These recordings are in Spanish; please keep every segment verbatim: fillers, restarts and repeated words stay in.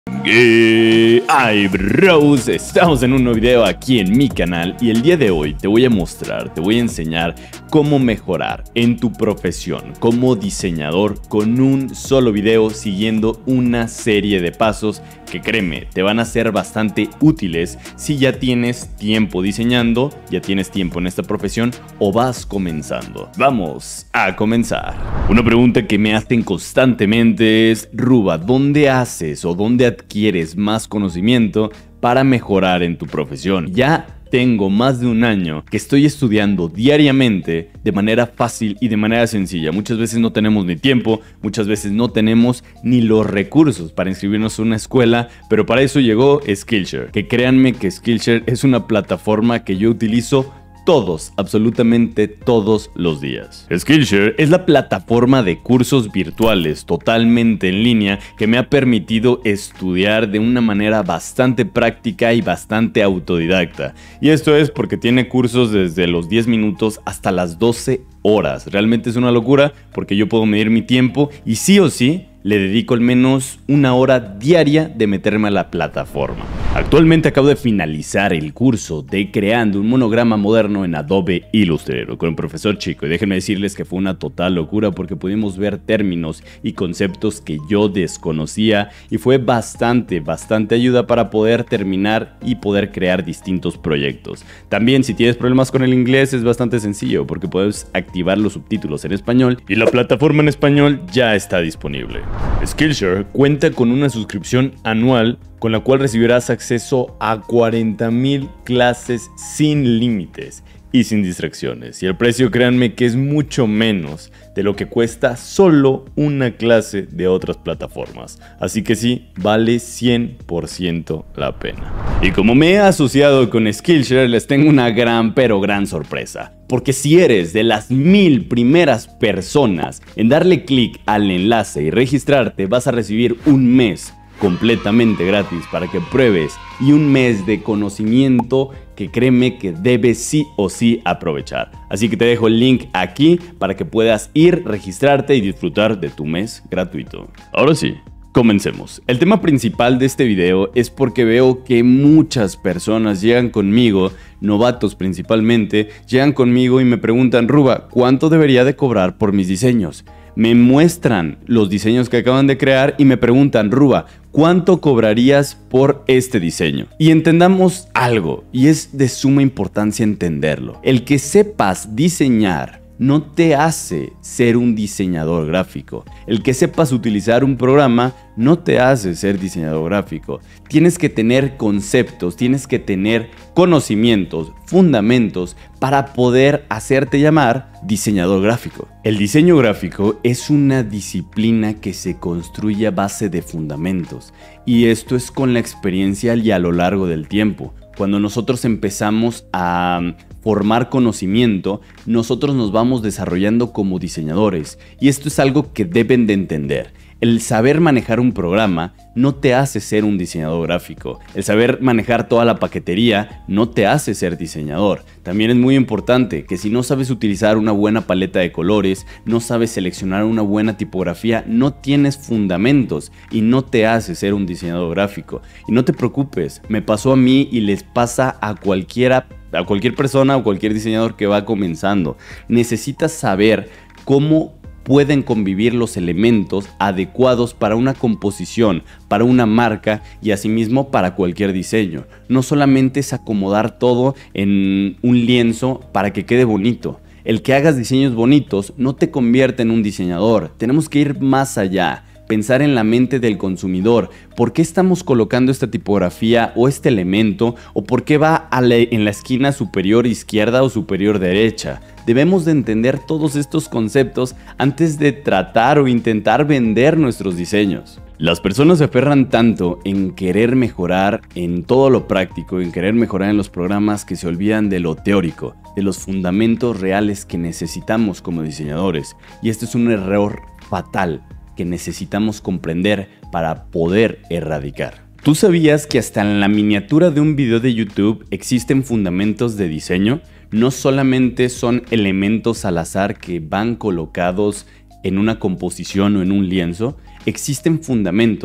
¿Qué hay, bros? Estamos en un nuevo video aquí en mi canal y el día de hoy te voy a mostrar, te voy a enseñar cómo mejorar en tu profesión como diseñador con un solo video siguiendo una serie de pasos que, créeme, te van a ser bastante útiles si ya tienes tiempo diseñando, ya tienes tiempo en esta profesión o vas comenzando. Vamos a comenzar. Una pregunta que me hacen constantemente es: Ruba, ¿dónde haces o dónde adquieres más conocimiento para mejorar en tu profesión? Ya tengo más de un año que estoy estudiando diariamente de manera fácil y de manera sencilla. Muchas veces no tenemos ni tiempo, muchas veces no tenemos ni los recursos para inscribirnos en una escuela, pero para eso llegó Skillshare. Que créanme que Skillshare es una plataforma que yo utilizo todos, absolutamente todos los días. Skillshare es la plataforma de cursos virtuales totalmente en línea que me ha permitido estudiar de una manera bastante práctica y bastante autodidacta. Y esto es porque tiene cursos desde los diez minutos hasta las doce horas. Realmente es una locura porque yo puedo medir mi tiempo y sí o sí le dedico al menos una hora diaria de meterme a la plataforma. Actualmente acabo de finalizar el curso de creando un monograma moderno en Adobe Illustrator con el profesor Chico, y déjenme decirles que fue una total locura porque pudimos ver términos y conceptos que yo desconocía y fue bastante, bastante ayuda para poder terminar y poder crear distintos proyectos. También, si tienes problemas con el inglés, es bastante sencillo porque puedes activar los subtítulos en español y la plataforma en español ya está disponible. Skillshare cuenta con una suscripción anual con la cual recibirás acceso a cuarenta mil clases sin límites y sin distracciones. Y el precio, créanme que es mucho menos de lo que cuesta solo una clase de otras plataformas. Así que sí, vale cien por ciento la pena. Y como me he asociado con Skillshare, les tengo una gran pero gran sorpresa. Porque si eres de las mil primeras personas en darle clic al enlace y registrarte, vas a recibir un mes completamente gratis para que pruebes y un mes de conocimiento que créeme que debes sí o sí aprovechar. Así que te dejo el link aquí para que puedas ir, registrarte y disfrutar de tu mes gratuito. Ahora sí, comencemos. El tema principal de este video es porque veo que muchas personas llegan conmigo, novatos principalmente, llegan conmigo y me preguntan: Ruba, ¿cuánto debería de cobrar por mis diseños? Me muestran los diseños que acaban de crear y me preguntan: Ruba, ¿cuánto cobrarías por este diseño? Y entendamos algo, y es de suma importancia entenderlo. El que sepas diseñar no te hace ser un diseñador gráfico. El que sepas utilizar un programa no te hace ser diseñador gráfico. Tienes que tener conceptos, tienes que tener conocimientos, fundamentos para poder hacerte llamar diseñador gráfico. El diseño gráfico es una disciplina que se construye a base de fundamentos, y esto es con la experiencia y a lo largo del tiempo. Cuando nosotros empezamos a formar conocimiento, nosotros nos vamos desarrollando como diseñadores, y esto es algo que deben de entender. El saber manejar un programa no te hace ser un diseñador gráfico. El saber manejar toda la paquetería no te hace ser diseñador. También es muy importante que si no sabes utilizar una buena paleta de colores, no sabes seleccionar una buena tipografía, no tienes fundamentos y no te hace ser un diseñador gráfico. Y no te preocupes, me pasó a mí y les pasa a cualquiera, a cualquier persona o cualquier diseñador que va comenzando. Necesitas saber cómo pueden convivir los elementos adecuados para una composición, para una marca y asimismo para cualquier diseño. No solamente es acomodar todo en un lienzo para que quede bonito. El que hagas diseños bonitos no te convierte en un diseñador. Tenemos que ir más allá. Pensar en la mente del consumidor. ¿Por qué estamos colocando esta tipografía o este elemento? ¿O por qué va a la, en la esquina superior izquierda o superior derecha? Debemos de entender todos estos conceptos antes de tratar o intentar vender nuestros diseños. Las personas se aferran tanto en querer mejorar en todo lo práctico, en querer mejorar en los programas, que se olvidan de lo teórico, de los fundamentos reales que necesitamos como diseñadores. Y este es un error fatal que necesitamos comprender para poder erradicar. ¿Tú sabías que hasta en la miniatura de un video de YouTube existen fundamentos de diseño? No solamente son elementos al azar que van colocados en una composición o en un lienzo, existen fundamentos.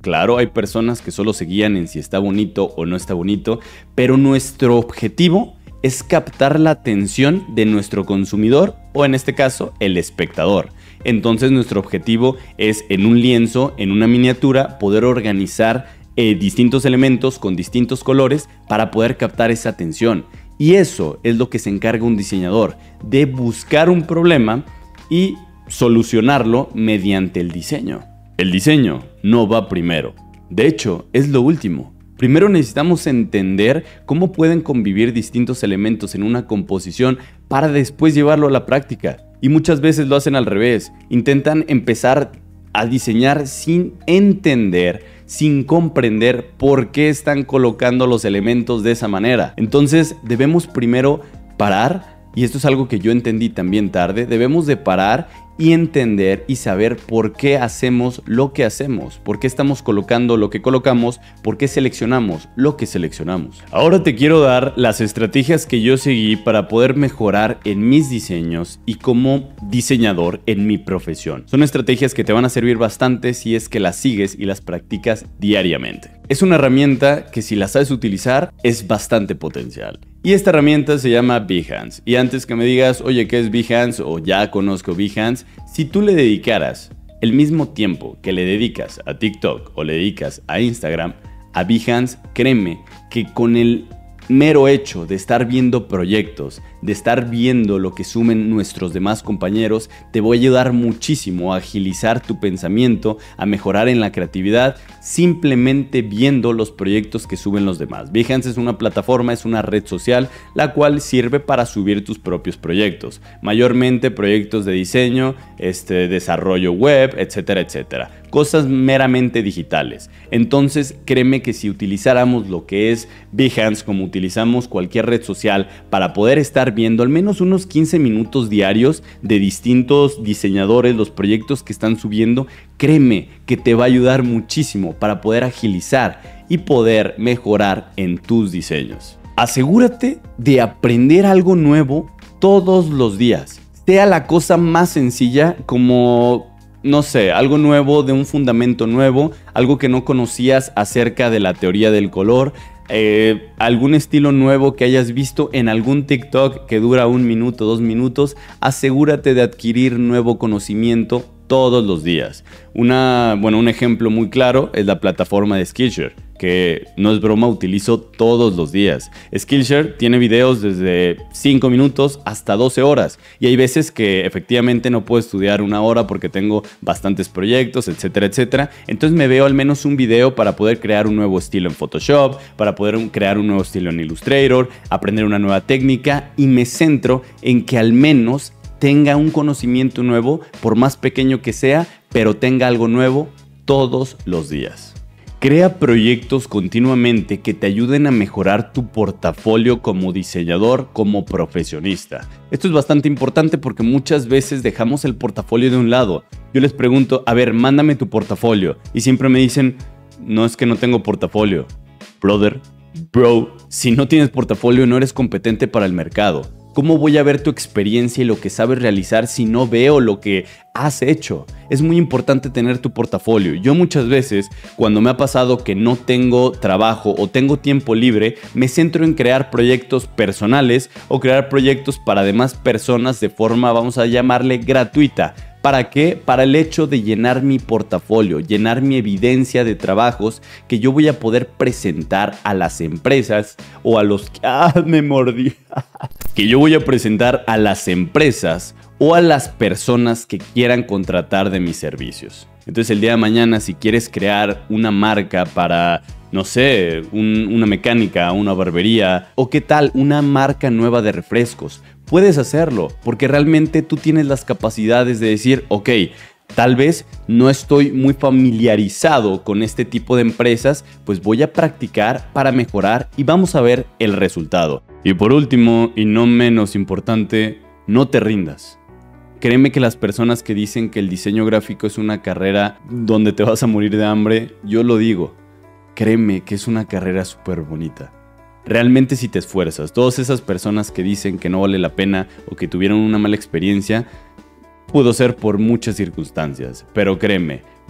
Claro, hay personas que solo se guían en si está bonito o no está bonito, pero nuestro objetivo es captar la atención de nuestro consumidor o en este caso el espectador. Entonces nuestro objetivo es en un lienzo, en una miniatura, poder organizar eh, distintos elementos con distintos colores para poder captar esa atención. Y eso es lo que se encarga un diseñador, de buscar un problema y solucionarlo mediante el diseño. El diseño no va primero. De hecho, es lo último. Primero necesitamos entender cómo pueden convivir distintos elementos en una composición para después llevarlo a la práctica. Y muchas veces lo hacen al revés. Intentan empezar a diseñar sin entender, sin comprender por qué están colocando los elementos de esa manera. Entonces debemos primero parar, y esto es algo que yo entendí también tarde, debemos de parar y entender y saber por qué hacemos lo que hacemos, por qué estamos colocando lo que colocamos, por qué seleccionamos lo que seleccionamos. Ahora te quiero dar las estrategias que yo seguí para poder mejorar en mis diseños y como diseñador en mi profesión. Son estrategias que te van a servir bastante si es que las sigues y las practicas diariamente. Es una herramienta que si la sabes utilizar es bastante potencial. Y esta herramienta se llama Behance. Y antes que me digas, oye, ¿qué es Behance? O ya conozco Behance. Si tú le dedicaras el mismo tiempo que le dedicas a TikTok o le dedicas a Instagram, a Behance, créeme que con el mero hecho de estar viendo proyectos, de estar viendo lo que sumen nuestros demás compañeros, te voy a ayudar muchísimo a agilizar tu pensamiento, a mejorar en la creatividad, simplemente viendo los proyectos que suben los demás. Behance es una plataforma, es una red social, la cual sirve para subir tus propios proyectos, mayormente proyectos de diseño, este, desarrollo web, etcétera, etcétera. Cosas meramente digitales. Entonces, créeme que si utilizáramos lo que es Behance como utilizamos cualquier red social para poder estar viendo al menos unos quince minutos diarios de distintos diseñadores, los proyectos que están subiendo, créeme que te va a ayudar muchísimo para poder agilizar y poder mejorar en tus diseños. Asegúrate de aprender algo nuevo todos los días. Sea la cosa más sencilla como, no sé, algo nuevo de un fundamento nuevo, algo que no conocías acerca de la teoría del color, eh, algún estilo nuevo que hayas visto en algún TikTok que dura un minuto, dos minutos. Asegúrate de adquirir nuevo conocimiento todos los días. Una, bueno, un ejemplo muy claro es la plataforma de Skillshare, que no es broma, utilizo todos los días. Skillshare tiene videos desde cinco minutos hasta doce horas y hay veces que efectivamente no puedo estudiar una hora porque tengo bastantes proyectos, etcétera, etcétera. Entonces me veo al menos un video para poder crear un nuevo estilo en Photoshop, para poder crear un nuevo estilo en Illustrator, aprender una nueva técnica y me centro en que al menos tenga un conocimiento nuevo, por más pequeño que sea, pero tenga algo nuevo todos los días. Crea proyectos continuamente que te ayuden a mejorar tu portafolio como diseñador, como profesionista. Esto es bastante importante porque muchas veces dejamos el portafolio de un lado. Yo les pregunto, a ver, mándame tu portafolio. Y siempre me dicen, no, es que no tengo portafolio. Brother, bro, si no tienes portafolio no eres competente para el mercado. ¿Cómo voy a ver tu experiencia y lo que sabes realizar si no veo lo que has hecho? Es muy importante tener tu portafolio. Yo muchas veces, cuando me ha pasado que no tengo trabajo o tengo tiempo libre, me centro en crear proyectos personales o crear proyectos para demás personas de forma, vamos a llamarle, gratuita. ¿Para qué? Para el hecho de llenar mi portafolio, llenar mi evidencia de trabajos que yo voy a poder presentar a las empresas o a los que... ¡Ah, me mordí! que yo voy a presentar a las empresas o a las personas que quieran contratar de mis servicios. Entonces el día de mañana, si quieres crear una marca para, no sé, un, una mecánica, una barbería, o qué tal, una marca nueva de refrescos, puedes hacerlo, porque realmente tú tienes las capacidades de decir, ok, tal vez no estoy muy familiarizado con este tipo de empresas, pues voy a practicar para mejorar y vamos a ver el resultado. Y por último, y no menos importante, no te rindas. Créeme que las personas que dicen que el diseño gráfico es una carrera donde te vas a morir de hambre, yo lo digo. Créeme que es una carrera súper bonita. Realmente si te esfuerzas, todas esas personas que dicen que no vale la pena o que tuvieron una mala experiencia, pudo ser por muchas circunstancias. Pero créeme,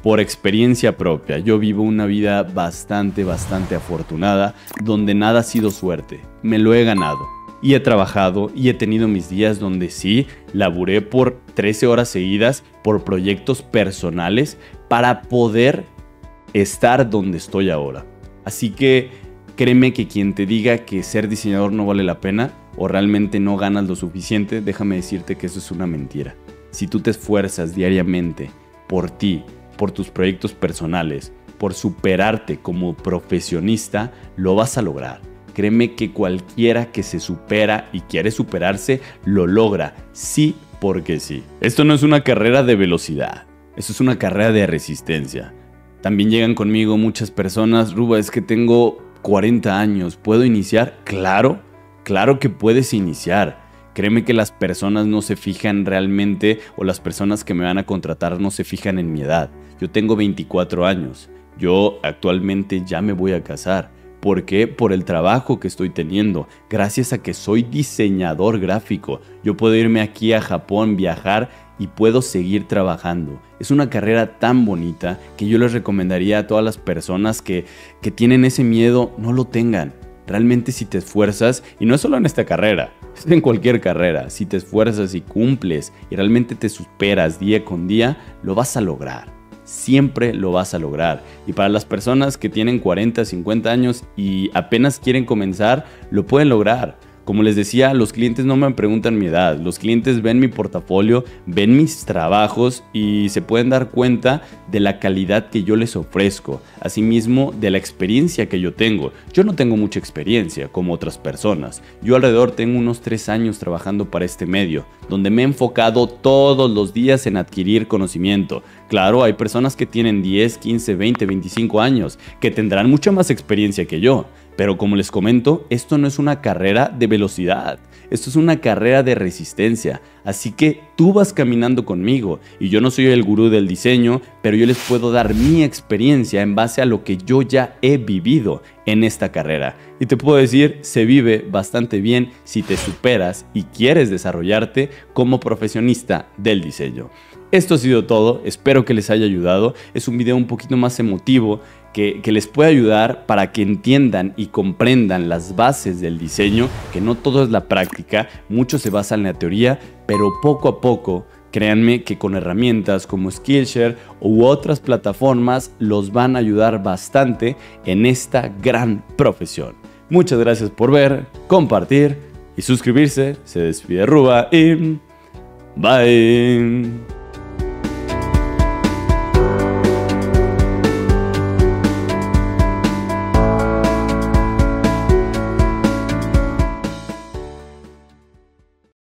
por experiencia propia, yo vivo una vida bastante, bastante afortunada, donde nada ha sido suerte, me lo he ganado. Y he trabajado y he tenido mis días donde sí, laburé por trece horas seguidas por proyectos personales para poder estar donde estoy ahora. Así que créeme que quien te diga que ser diseñador no vale la pena o realmente no ganas lo suficiente, déjame decirte que eso es una mentira. Si tú te esfuerzas diariamente por ti, por tus proyectos personales, por superarte como profesionista, lo vas a lograr. Créeme que cualquiera que se supera y quiere superarse, lo logra. Sí, porque sí. Esto no es una carrera de velocidad. Esto es una carrera de resistencia. También llegan conmigo muchas personas. Ruba, es que tengo cuarenta años. ¿Puedo iniciar? Claro, claro que puedes iniciar. Créeme que las personas no se fijan realmente, o las personas que me van a contratar no se fijan en mi edad. Yo tengo veinticuatro años. Yo actualmente ya me voy a casar. ¿Por qué? Por el trabajo que estoy teniendo. Gracias a que soy diseñador gráfico, yo puedo irme aquí a Japón, viajar y puedo seguir trabajando. Es una carrera tan bonita que yo les recomendaría a todas las personas que, que tienen ese miedo, no lo tengan. Realmente si te esfuerzas, y no es solo en esta carrera, es en cualquier carrera, si te esfuerzas y cumples y realmente te superas día con día, lo vas a lograr. Siempre lo vas a lograr. Y para las personas que tienen cuarenta, cincuenta años y apenas quieren comenzar, lo pueden lograr. Como les decía, los clientes no me preguntan mi edad. Los clientes ven mi portafolio, ven mis trabajos y se pueden dar cuenta de la calidad que yo les ofrezco. Asimismo, de la experiencia que yo tengo. Yo no tengo mucha experiencia como otras personas. Yo alrededor tengo unos tres años trabajando para este medio, donde me he enfocado todos los días en adquirir conocimiento. Claro, hay personas que tienen diez, quince, veinte, veinticinco años, que tendrán mucha más experiencia que yo. Pero como les comento, esto no es una carrera de velocidad, esto es una carrera de resistencia. Así que tú vas caminando conmigo y yo no soy el gurú del diseño, pero yo les puedo dar mi experiencia en base a lo que yo ya he vivido en esta carrera. Y te puedo decir, se vive bastante bien si te superas y quieres desarrollarte como profesionista del diseño. Esto ha sido todo, espero que les haya ayudado. Es un video un poquito más emotivo que, que les puede ayudar para que entiendan y comprendan las bases del diseño, que no todo es la práctica, mucho se basa en la teoría, pero poco a poco, créanme que con herramientas como Skillshare u otras plataformas los van a ayudar bastante en esta gran profesión. Muchas gracias por ver, compartir y suscribirse. Se despide Ruba y bye.